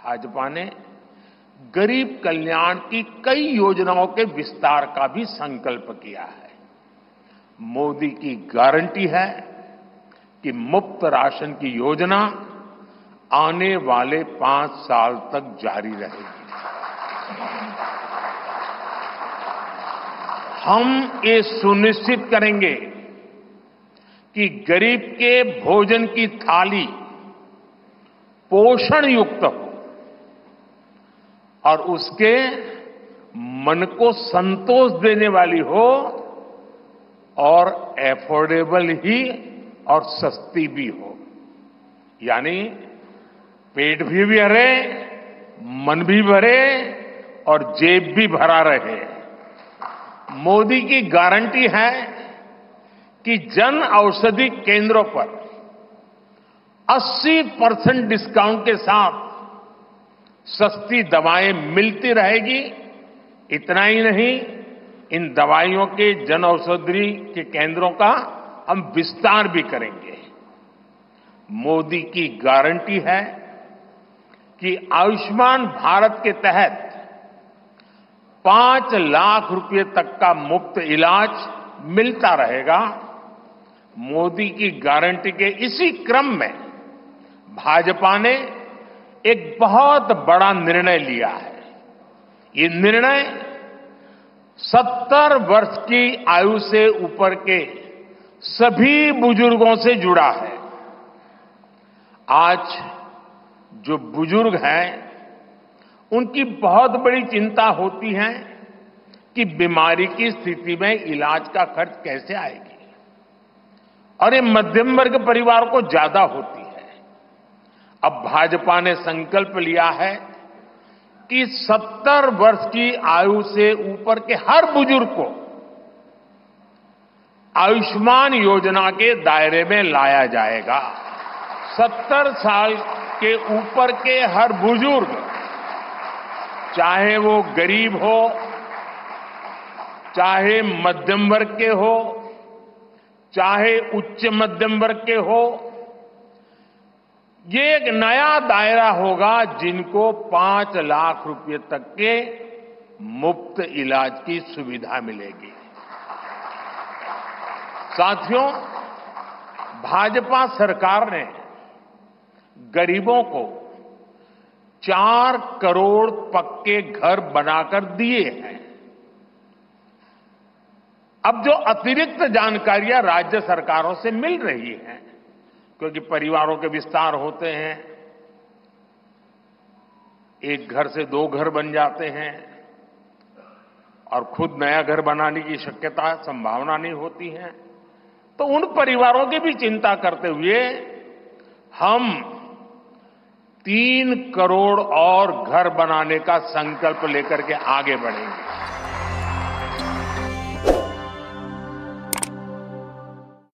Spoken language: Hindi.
भाजपा ने गरीब कल्याण की कई योजनाओं के विस्तार का भी संकल्प किया है। मोदी की गारंटी है कि मुफ्त राशन की योजना आने वाले 5 साल तक जारी रहेगी। हम ये सुनिश्चित करेंगे कि गरीब के भोजन की थाली पोषण युक्त हो और उसके मन को संतोष देने वाली हो और एफोर्डेबल ही और सस्ती भी हो, यानी पेट भी भरे, मन भी भरे और जेब भी भरा रहे। मोदी की गारंटी है कि जन औषधि केंद्रों पर 80% डिस्काउंट के साथ सस्ती दवाएं मिलती रहेगी। इतना ही नहीं, इन दवाइयों के जन औषधि के केंद्रों का हम विस्तार भी करेंगे। मोदी की गारंटी है कि आयुष्मान भारत के तहत 5 लाख रुपए तक का मुफ्त इलाज मिलता रहेगा। मोदी की गारंटी के इसी क्रम में भाजपा ने एक बहुत बड़ा निर्णय लिया है। ये निर्णय 70 वर्ष की आयु से ऊपर के सभी बुजुर्गों से जुड़ा है। आज जो बुजुर्ग हैं, उनकी बहुत बड़ी चिंता होती है कि बीमारी की स्थिति में इलाज का खर्च कैसे आएगी, और ये मध्यम वर्ग परिवार को ज्यादा होती है। अब भाजपा ने संकल्प लिया है कि 70 वर्ष की आयु से ऊपर के हर बुजुर्ग को आयुष्मान योजना के दायरे में लाया जाएगा। 70 साल के ऊपर के हर बुजुर्ग, चाहे वो गरीब हो, चाहे मध्यम वर्ग के हो, चाहे उच्च मध्यम वर्ग के हो, ये एक नया दायरा होगा जिनको 5 लाख रुपए तक के मुफ्त इलाज की सुविधा मिलेगी। साथियों, भाजपा सरकार ने गरीबों को 4 करोड़ पक्के घर बनाकर दिए हैं। अब जो अतिरिक्त जानकारियां राज्य सरकारों से मिल रही हैं, क्योंकि परिवारों के विस्तार होते हैं, एक घर से 2 घर बन जाते हैं और खुद नया घर बनाने की शक्यता, संभावना नहीं होती है, तो उन परिवारों की भी चिंता करते हुए हम 3 करोड़ और घर बनाने का संकल्प लेकर के आगे बढ़ेंगे।